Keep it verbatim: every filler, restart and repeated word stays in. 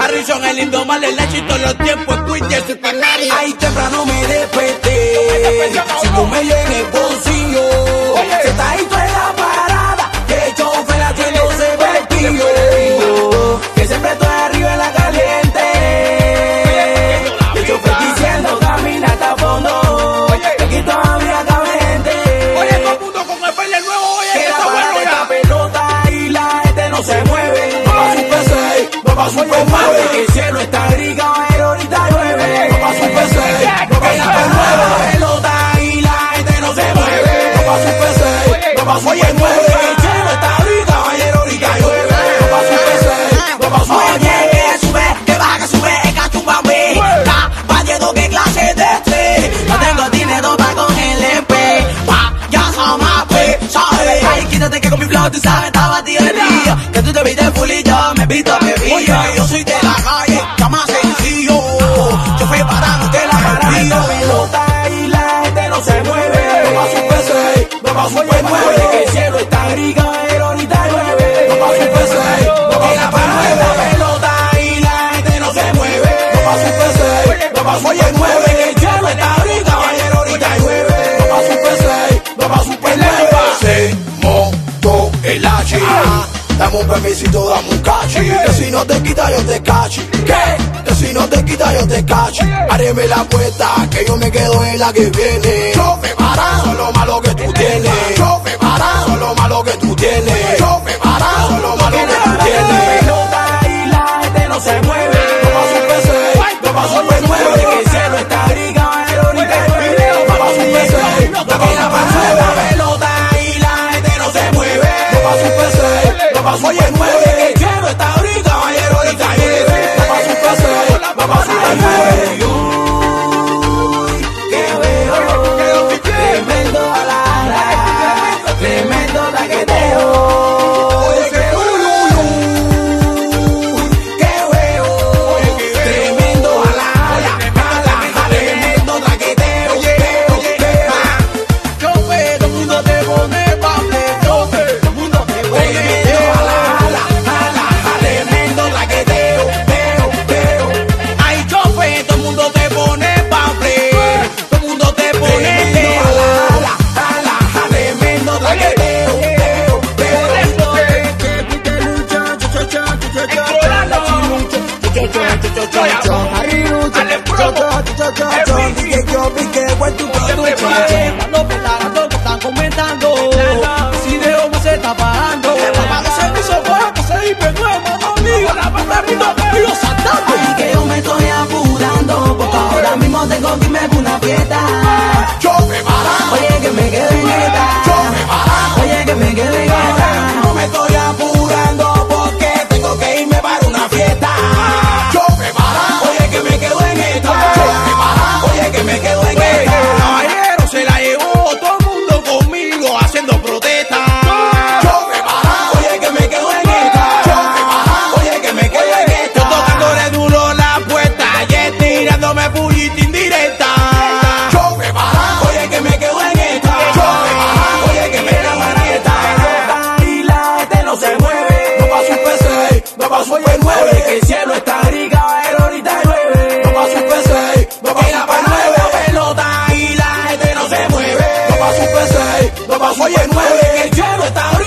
Harrison, el indomable, el éxito en los tiempos, Quincy, Super Mario. Ahí temprano me desperté, sin comer en el bolsillo. Sentadito en la parada, que el chofer haciéndose vestido. Que siempre estoy arriba en la caliente. El chofer diciendo camina hasta fondo. Aquí todavía cabe gente. Oye, todo el mundo con el baile nuevo, oye, Que que la está bueno parada ya. esta pelota y la gente no se mueve. Papá Super seis, papá Super nueve. Que el cielo está gris, caballero, ahorita llueve. Papá Super seis, papá Super nueve. La pelota y la gente no se mueve. Papá Super seis, papá Super nueve. Que el cielo está gris, caballero, ahorita llueve. Papá Super seis, papá Super nueve. Oye, que sube, que baja, que sube, es cachumbambi. Está valiendo qué clase de estrés. No tengo dinero para con el M P. Pa, ya somos ¿sabes? Ay, quítate que con mi flow, tú sabes, estaba tío de día. Que tú te viste full y yo me visto bebido. Yo soy de la calle, ya más sencillo. Yo fui parando de la La maravilla. pelota y la gente no se mueve. Papá Super seis, papá Super nueve. Que el cielo está gris, caballero, ahorita llueve. Papá Super seis, papá Super nueve. La pelota y la gente no se mueve. Papá Super seis, papá Super nueve. Que el cielo está gris, caballero, ahorita llueve. Papá Super seis, papá Super nueve. Se montó el H. Dame un permisito, dame un cachi. Que si no te quita yo te cachi. ¿Qué? Que si no te quita yo te cachi. Áreme la puerta que yo me quedo en la que viene. Chofe para, son lo malo que tú tienes. Chofe para, son lo malo que tú tienes. Chofe para, son lo malo que tú La tienes. pelota y la gente no se mueve. Papá Super seis, papá Super nueve. Que el cielo está gris, caballero, ahorita llueve. Papá Super seis, papá Super nueve. La pelota y la gente no se mueve. Papá Super seis, papá Super nueve. Que el cielo está gris, caballero, ahorita llueve. Papá Super seis, papá Super nueve. Uy, que veo tremendo alara, tremendo taqueteo. Cuando pelando, que están comentando. Si de homo se está pagando. Pago servicio bueno, se hiper nuevo, mano mío. La pata arriba, mío saltando. Ay, que yo me estoy apurando, porque ahora mismo tengo que irme a una fiesta. Chofe para, Oye, que me quede en esta. chofe para. Oye, que me quede en esta. No me estoy apurando porque tengo que irme para una fiesta. Chofe para, Oye, que me quedo en esta. chofe para. Oye, que me quedo en esta. Caballero, se la llevó todo el mundo conmigo haciendo protesta. Chofe para, Oye, que me quedo en esta. chofe para. Oye, que me quedo en Yo esta. tocándole duro la puerta y él tirándome pullita indirecta. Chofe para, Oye, que me quedo en esta. chofe para. Oye, que me quedo en esta. Y la gente no se mueve. Papá Super seis, papá Super nueve. Que el cielo está gris, caballero, ahorita llueve. Papá Super seis, papá Que la Super nueve nueve. la pelota y la gente no se mueve. Papá Super seis, papá Super Oye, nueve. que el cielo está